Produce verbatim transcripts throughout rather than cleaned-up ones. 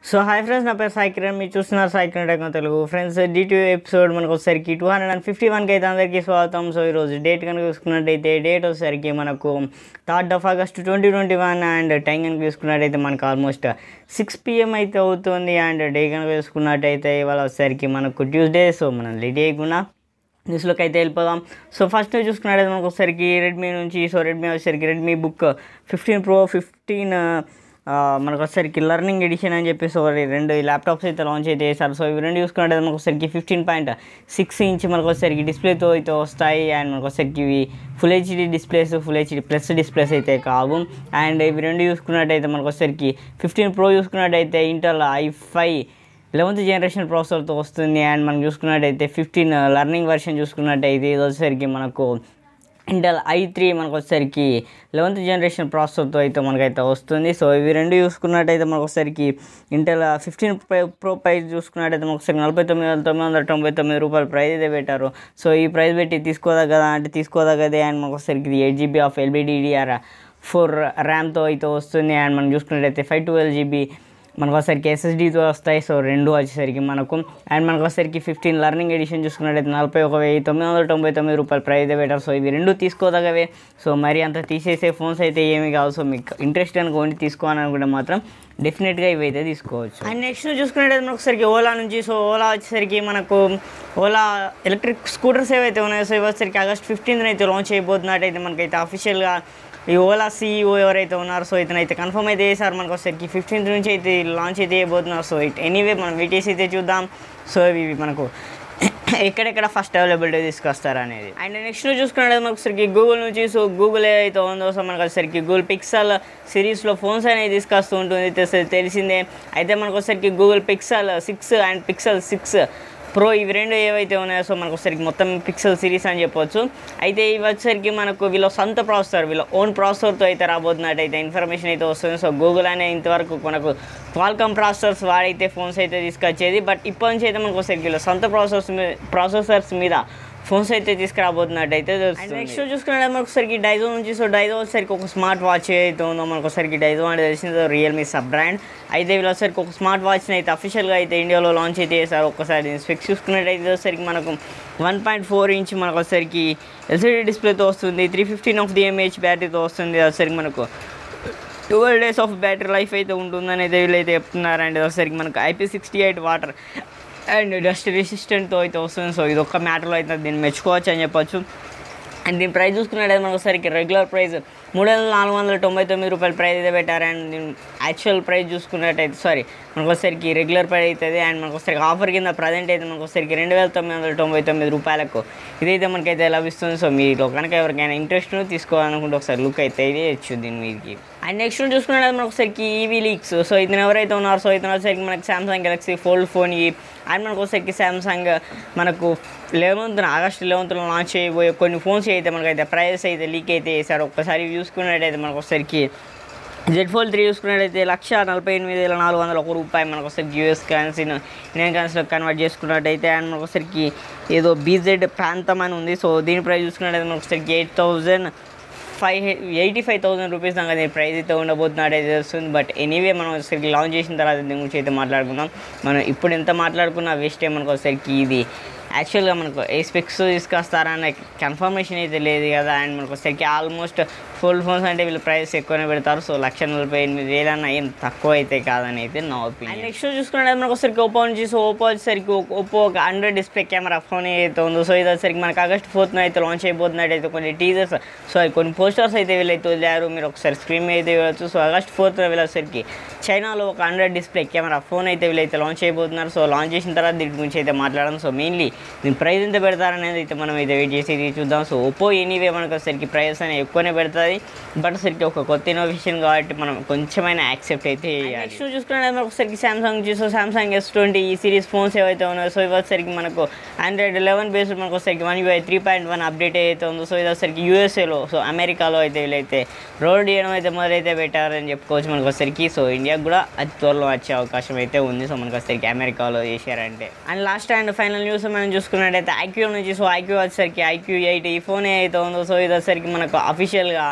So hi friends, నా పేరు సాయి కిరణ్. మీరు చూస్తున్నారు సాయి కిరణ్ టెక్ తెలుగు. ఫ్రెండ్స్, డిటియూ ఎపిసోడ్ మనకు వచ్చేసరికి టూ హండ్రెడ్ అండ్ ఫిఫ్టీ వన్కి అయితే అందరికీ స్వాగతం. సో ఈరోజు డేట్ కనుక చూసుకున్నట్టయితే డేట్ వచ్చేసరికి మనకు third of August twenty twenty one and time కనుక చూసుకున్నట్టయితే మనకు ఆల్మోస్ట్ సిక్స్ పిఎం అయితే అవుతుంది. అండ్ డే కనుక చూసుకున్నట్టయితే ఇవాళ వచ్చేసరికి మనకు ట్యూస్డే. సో మనం లేట్ చేయకుండా న్యూస్లోకి అయితే వెళ్ళిపోదాం. సో ఫస్ట్ చూసుకున్నట్టయితే మనకు వచ్చేసరికి రెడ్మీ నుంచి సో రెడ్మీ వచ్చేసరికి Redmi book fifteen pro fifteen మనకు వచ్చేసరికి లర్నింగ్ ఎడిషన్ అని చెప్పేసి రెండు ల్యాప్టాప్స్ అయితే లాంచ్ అయితే చేశారు. సో ఇవి రెండు చూసుకున్నట్టు మనకు వచ్చేసరికి ఫిఫ్టీన్ పాయింట్ సిక్స్ ఇంచ్ మనకు వచ్చేసరికి డిస్ప్లేతో అయితే వస్తాయి. అండ్ మనకు వచ్చేసరికి ఇవి full HD displays full HD plus displays అయితే కావు. అండ్ ఇవి రెండు చూసుకున్నట్టయితే మనకు వచ్చేసరికి ఫిఫ్టీన్ ప్రో చూసుకున్నట్టయితే Intel i five eleventh generation ప్రాసెసర్తో వస్తుంది. అండ్ మనం చూసుకున్నట్టయితే ఫిఫ్టీన్ లర్నింగ్ వర్షన్ చూసుకున్నట్టయితే ఇది వచ్చేసరికి మనకు ఇంటెల్ ఐ త్రీ మనకు వచ్చేసరికి లెవెంత్ జనరేషన్ ప్రాసెసర్తో అయితే మనకైతే వస్తుంది. సో ఇవి రెండు చూసుకున్నట్టయితే మనకు వచ్చేసరికి ఇంటెల్ ఫిఫ్టీన్ ప్రో ప్రైస్ చూసుకున్నట్టయితే మనకు ఒకసారి నలభై తొమ్మిది వేల తొమ్మిది వందల తొంభై తొమ్మిది రూపాయల ప్రైస్ అయితే పెట్టారు. సో ఈ ప్రైస్ పెట్టి తీసుకోదగ్గదా అంటే తీసుకోదగ్గదే. అండ్ మనకు వచ్చేసరికి ఇది eight GB of LPDDR four ర్యామ్తో అయితే వస్తుంది. అండ్ మనం చూసుకున్నట్టయితే ఫైవ్ ట్వెల్వ్ జీబీ మనకు వచ్చేసరికి ఎస్ఎస్డీతో వస్తాయి. సో రెండు వచ్చేసరికి మనకు అండ్ మనకు వచ్చేసరికి ఫిఫ్టీన్ లర్నింగ్ ఎడిషన్ చూసుకున్నట్టయితే నలభై ఒక వెయ్యి తొమ్మిది వందల తొంభై తొమ్మిది రూపాయల ప్రైస్ అయితే పెట్టారు. సో ఇవి రెండు తీసుకోదగవే. సో మరి అంత తీసేసే ఫోన్స్ అయితే ఏమి కావు. సో మీకు ఇంట్రెస్ట్ కనుక ఓన్లీ తీసుకోవాలని అనుకుంటే మాత్రం డెఫినెట్గా ఇవి అయితే తీసుకోవచ్చు. అండ్ నెక్స్ట్ చూసుకున్నట్టయితే మనకు ఒకసారికి ఓలా నుంచి సో ఓలా వచ్చేసరికి మనకు ఓలా ఎలక్ట్రిక్ స్కూటర్స్ ఏవైతే ఉన్నాయో సో ఇవి వచ్చేసరికి ఆగస్ట్ ఫిఫ్టీన్త్ అయితే లాంచ్ అయిపోతున్నట్టయితే మనకైతే అఫీషియల్గా ఈ ఓలా సీఈఓ ఎవరైతే ఉన్నారో సో ఇతను అయితే కన్ఫర్మ్ అయితే చేశారు. మనకు వచ్చేసరికి ఫిఫ్టీన్త్ నుంచి అయితే లాంచ్ అయితే చేయబోతున్నారు. సో ఇట్ ఎనీవే మనం వెయిట్ అయితే చూద్దాం. సో ఇవి మనకు ఎక్కడెక్కడ ఫస్ట్ అవైలబిలిటీ తీసుకొస్తారు అనేది. అండ్ నెక్స్ట్ చూసుకున్నట్టు మనకు వచ్చేసరికి గూగుల్ నుంచి సో గూగుల్ ఏదైతే ఉందో సో మనకు వచ్చేసరికి గూగుల్ పిక్సెల్ సిరీస్లో ఫోన్స్ అనేది తీసుకొస్తూ ఉంటుంది తెలిసిందే. అయితే మనకు వచ్చేసరికి Google Pixel six and Pixel six pro ఇవి రెండు ఏవైతే ఉన్నాయో సో మనకు వచ్చేసరికి మొత్తం పిక్సెల్ సిరీస్ అని చెప్పొచ్చు. అయితే ఇవి వచ్చేసరికి మనకు వీళ్ళ సొంత ప్రాసెసర్ వీళ్ళ ఓన్ ప్రాసెసర్తో అయితే రాబోతున్నట్టయితే ఇన్ఫర్మేషన్ అయితే వస్తుంది. సో గూగుల్ అనే ఇంతవరకు మనకు క్వాల్కామ్ ప్రాసెసర్స్ వాడైతే ఫోన్స్ అయితే తీసుకొచ్చేది. బట్ ఇప్పటి నుంచి అయితే మనకు వచ్చేసరికి వీళ్ళ సొంత ప్రాసెసర్స్ మీద ప్రాసెసర్స్ మీద ఫోన్స్ అయితే తీసుకురాబోతున్నట్టయితే తెలుస్తుంది. నెక్స్ట్ చూసుకున్నట్టు మనకు ఒకసారికి డైజో నుంచి సో డైజో వచ్చేసరికి ఒక స్మార్ట్ వాచ్ అయితే ఉందో మనకు ఒకసారికి డైజో అంటే తెలిసిందో రియల్మీ సబ్ బ్రాండ్. అయితే వీళ్ళు వచ్చేసరికి ఒక స్మార్ట్ వాచ్ని అయితే అఫీషియల్గా అయితే ఇండియాలో లాంచ్ అయితే చేశారు. ఒకసారి స్పెక్స్ చూసుకున్నట్టయితే వచ్చేసరికి మనకు వన్ పాయింట్ ఫోర్ ఇంచ్ మనకు వచ్చేసరికి ఎల్సీడీ డిస్ప్లేతో వస్తుంది. Three fifteen of the mAh బ్యాటరీతో వస్తుంది. వచ్చేసరికి మనకు twelve days of battery life అయితే ఉంటుందని అయితే వీళ్ళైతే చెప్తున్నారు. అండ్ వచ్చేసరికి మనకు IP sixty eight water and dust రెసిస్టెంట్తో అయితే వస్తుంది. సో ఇది ఒక్క మ్యాటర్లో అయితే దీన్ని మెచ్చుకోవచ్చు అని చెప్పొచ్చు. అండ్ దీని ప్రైస్ చూసుకున్నట్టయితే మనకు ఒకసారికి రెగ్యులర్ ప్రైస్ మూడు వేల నాలుగు వందల తొంభై తొమ్మిది రూపాయల ప్రైస్ అయితే పెట్టారు. అండ్ దీని యాక్చువల్ ప్రైస్ చూసుకున్నట్టయితే సారీ మనకు వచ్చేసరికి రెగ్యులర్ ప్రైస్ అవుతుంది. అండ్ మనకు వచ్చేసరికి ఆఫర్ కింద ప్రజెంట్ అయితే మనకు వచ్చేసరికి రెండు వేల తొమ్మిది వందల తొంభై తొమ్మిది రూపాయలకు ఇదైతే మనకైతే లభిస్తుంది. సో మీలో కనుక ఎవరికైనా ఇంట్రెస్ట్ తీసుకోవాలనుకుంటే ఒకసారి లుక్ అయితే ఇది ఇచ్చు దీని మీదకి. అండ్ నెక్స్ట్ చూసుకున్నట్టు మనకు ఒకసారికి ఈవీ లీక్స్ సో ఇతను ఎవరైతే ఉన్నారో సో ఇతను వచ్చేసరికి మనకి సామ్సంగ్ గెలాక్సీ ఫోల్డ్ ఫోన్ ఈ అండ్ మనకు వచ్చేసరికి సామ్సంగ్ మనకు లెవెన్త్ ఆగస్ట్ లెవెన్త్లో లాంచ్ చేయబోయే కొన్ని ఫోన్స్ అయితే మనకైతే ప్రైజెస్ అయితే లీక్ అయితే చేశారు. ఒక్కసారి చూసుకున్నట్టయితే మనకు వచ్చేసరికి జెడ్ ఫోల్డ్ త్రీ చూసుకున్నట్టయితే లక్ష నలభై ఎనిమిది వేల నాలుగు వందల ఒక రూపాయి మనకు ఒకసారికి యూఎస్ కరెన్సీ ఇండియన్ కరెన్సీలో కన్వర్ట్ చేసుకున్నట్టయితే. అండ్ మనకు ఒకసారికి ఏదో బీజెడ్ ప్రాంతం అని ఉంది. సో దీని ప్రైస్ చూసుకున్నట్టయితే మనకు ఒకసారికి eight thousand five eighty five thousand rupees దాకా దీని ప్రైస్ అయితే ఉండబోతున్నట్టు అయితే తెలుస్తుంది. బట్ ఎనీవే మనం వచ్చేసరికి లాంచ్ చేసిన తర్వాత దీని గురించి అయితే మాట్లాడుకుందాం. మనం ఇప్పుడు ఎంత మాట్లాడుకున్నా వేస్టే. మనకు వచ్చేసరికి ఇది యాక్చువల్గా మనకు ఏ స్పెక్స్ తీసుకొస్తారన్న కన్ఫర్మేషన్ అయితే లేదు కదా. అండ్ మనకు వచ్చేసరికి ఆల్మోస్ట్ ఫోల్డ్ ఫోన్స్ అంటే వీళ్ళు ప్రైస్ ఎక్కువనే పెడతారు. సో లక్ష నలభై ఎనిమిది వేలు అన్న ఏం తక్కువ అయితే కాదని అయితే నా ఒపీనియన్. నెక్స్ట్ చూసుకున్నట్టు మనకు వచ్చేసరికి ఓపో నుంచి సో ఓపో వచ్చేసరికి ఓపో ఒక హండ్రెడ్ డిస్ప్లే కెమెరా ఫోన్ అయితే ఉందో సో ఇది వచ్చేసరికి మనకు ఆగస్ట్ ఫోర్త్న అయితే లాంచ్ అయిపోతున్నట్టు అయితే కొన్ని టీజర్స్ సో కొన్ని పోస్టర్స్ అయితే వీళ్ళైతే వదిలారు. మీరు ఒకసారి స్క్రీన్ అయితే వెళ్ళచ్చు. సో ఆగస్ట్ ఫోర్త్న వీళ్ళొచ్చేసరికి చైనాలో ఒక హండ్రెడ్ డిస్ప్లే కెమెరా ఫోన్ అయితే వీళ్ళైతే లాంచ్ అయిపోతున్నారు. సో లాంచ్ చేసిన తర్వాత దీని గురించి అయితే మాట్లాడడం. సో మెయిన్లీ దీని ప్రైస్ ఎంత పెడతారనేది అయితే మనం అయితే వెయిట్ చేసి చూద్దాం. సో ఓపో ఎనీవే మనకు వచ్చేసరికి ప్రైస్ అనేది ఎక్కువనే పెడుతుంది. బట్ సరికి ఒక కొత్త ఇన్నోవేషన్ కాబట్టి మనం కొంచెమైనా యాక్సెప్ట్ అయితే నెక్స్ట్ చూసుకున్నది మనకు ఒకసారికి సామ్సంగ్ చూసో సామ్సంగ్ ఎస్ ట్వంటీ ఈ సిరీస్ ఫోన్స్ ఏవైతే ఉన్నాయో సో ఇవి వచ్చేసరికి మనకు ఆండ్రాయిడ్ లెవెన్ బేస్డ్ మనకు వచ్చేసరికి one UI three point one update అయితే ఉందో. సో ఇది వచ్చేసరికి యూఎస్ఏలో సో అమెరికాలో అయితే వీళ్ళైతే రోడ్ చేయడం అయితే మొదలైతే పెట్టారని చెప్పుకోవచ్చు మనకు వచ్చేసరికి. సో ఇండియాకు కూడా అతి త్వరలో వచ్చే అవకాశం అయితే ఉంది. సో మనకు వచ్చేసరికి అమెరికాలో చేశారంటే. And last and final news మనం చూసుకున్నట్టయితే ఐక్యూ నుంచి సో ఐక్యూ వచ్చేసరికి ఐక్యూ ఎయిట్ ఈ ఫోన్ ఏదైతే ఉందో సో ఇది వచ్చేసరికి మనకు అఫీషియల్గా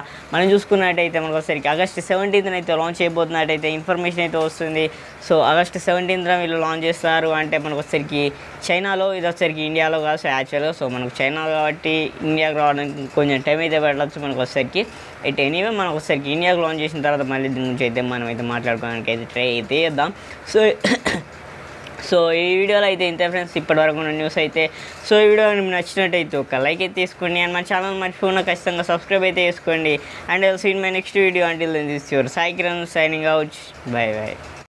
మనం చూసుకున్నట్టయితే మనకు వచ్చేసరికి ఆగస్ట్ సెవెంటీన్త్న అయితే లాంచ్ అయిపోతున్నట్టయితే ఇన్ఫర్మేషన్ అయితే వస్తుంది. సో ఆగస్ట్ సెవెంటీన్త్న వీళ్ళు లాంచ్ చేస్తారు అంటే మనకు వచ్చేసరికి చైనాలో, ఇది వచ్చేసరికి ఇండియాలో కాదు. సో యాక్చువల్గా సో మనకు చైనా కాబట్టి ఇండియాకి రావడానికి కొంచెం టైం అయితే పెట్టచ్చు మనకు వచ్చేసరికి. అయితే ఎనీవే మనకు వచ్చేసరికి ఇండియాకి లాంచ్ చేసిన తర్వాత మళ్ళీ దీని గురించి అయితే మనం అయితే మాట్లాడుకోవడానికి అయితే ట్రై అయితే చేద్దాం. సో సో ఈ వీడియోలో అయితే ఇంతే ఫ్రెండ్స్, ఇప్పటివరకు ఉన్న న్యూస్ అయితే. సో ఈ వీడియో మీకు నచ్చినట్టయితే ఒక లైక్ అయితే తీసుకోండి అండ్ మన ఛానల్ మర్చిపోకుండా ఖచ్చితంగా సబ్స్క్రైబ్ అయితే చేసుకోండి. And I'll see in my next video until then this your Sai Kiran signing out. Bye by.